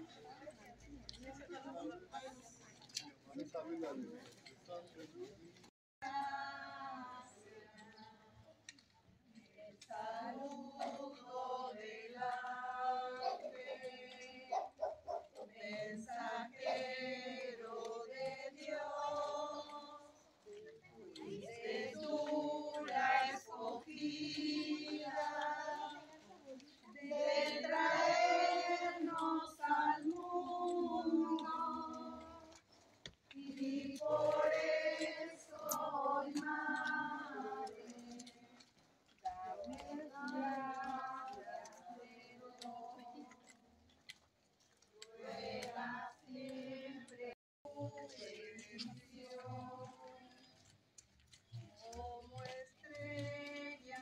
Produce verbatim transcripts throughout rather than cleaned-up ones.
Saludo del ángel, mensajero de Dios, fuiste tú la escogida de traernos al mundo, y por eso hoy, Madre, dame gracias de Dios. Ruega siempre tu bendición, como estrella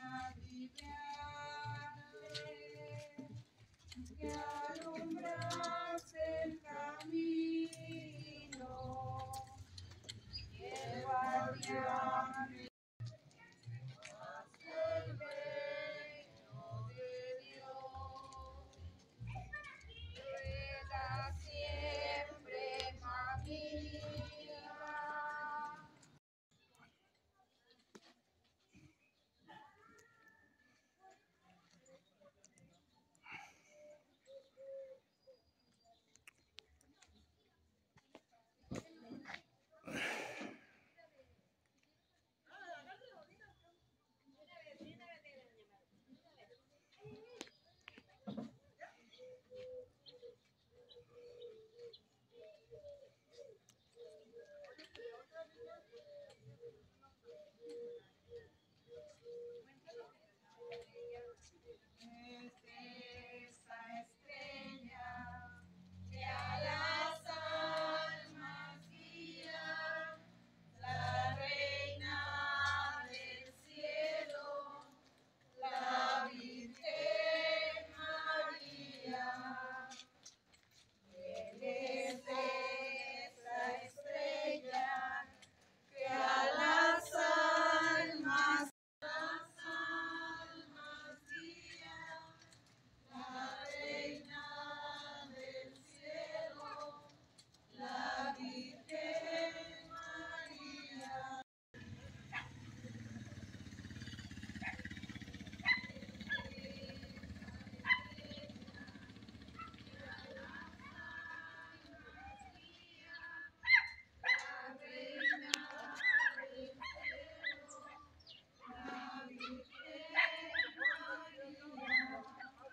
brillante, que alumbras el camino, y el guardián hacia el reino de Dios. Ruega siempre, mamita. Es esa estrella que a las almas guía, la reina del cielo, la Virgen María. Él es esa estrella que a las almas, las almas guía, la reina del cielo, la Virgen María. La reina del cielo, la Virgen María.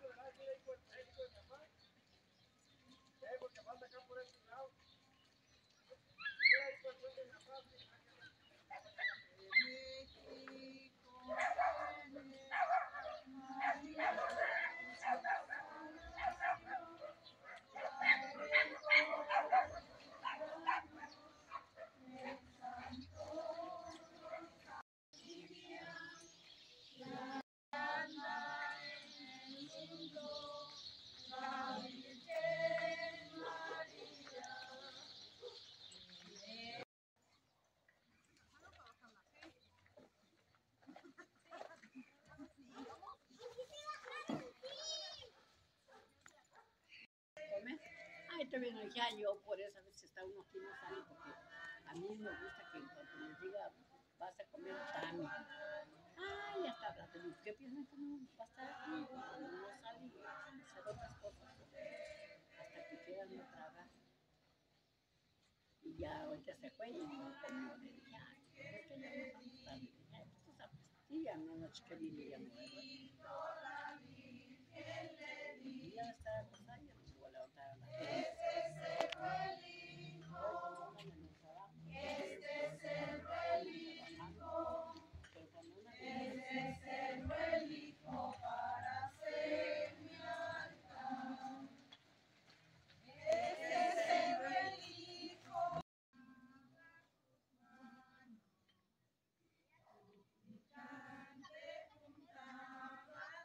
Ay, también ya yo por eso a veces está uno aquí no sale porque a mí me gusta que cuando les diga vas a comer tami. Ay, ya está hablando. ¿Qué piensan que no va a estar aquí? No sale y hacer otras cosas hasta que quieran no tragar. Y ya ahorita se fue y no comió. Le dije, ay, es que ya no vamos tarde. Ay, pues tú sabes, sí, ya una noche que viene ya no vuelvo. Y ya está acostada y ya no se vuelve a levantar a la gente. Este cerro elijo, este cerro elijo para ser mi altar. Este cerro elijo. Cante, juntaba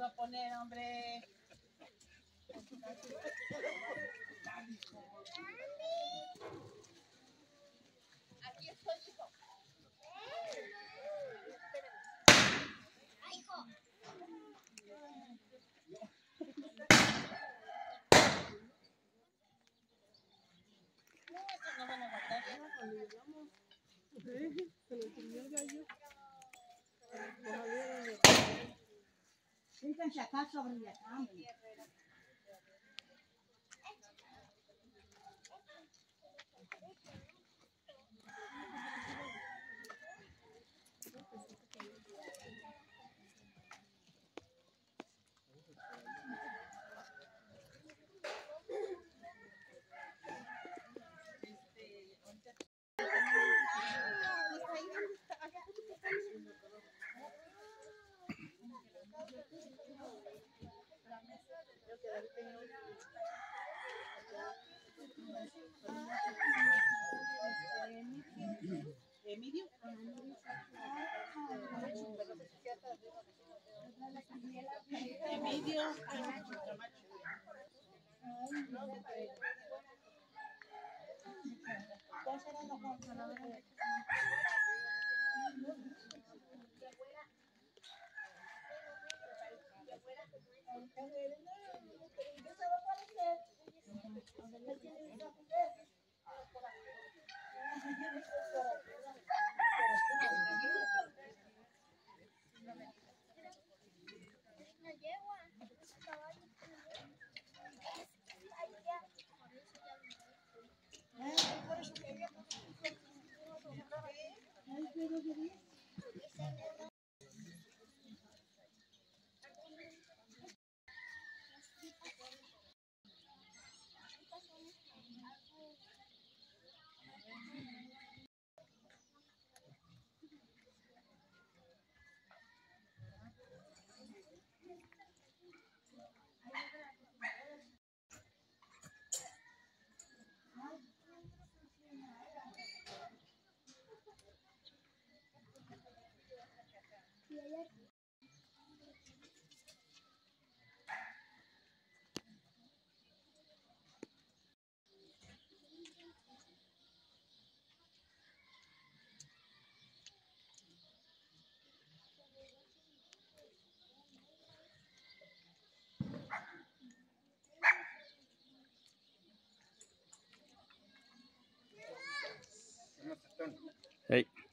iba a poner, hombre. Aquí estoy, hijo. Ay, hijo. No van a matar. Cuando llegamos, sí, se le comió el gallo. Lo salieron de... Síganse acá sobre la cama. Emilio. Emilio. Hey.